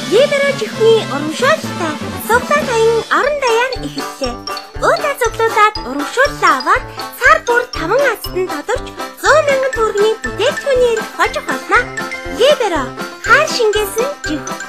Либера чихний урамшуултай цуглаан аян орон даяар эхэллээ. Өөдөө цуглуулад урамшууллаа аваад сар бүр 5 астанд тодорч 100,000 төгрөгийн бүтээгдэхүүний эрх хожих болно. Либера хаан шингээсэн чих.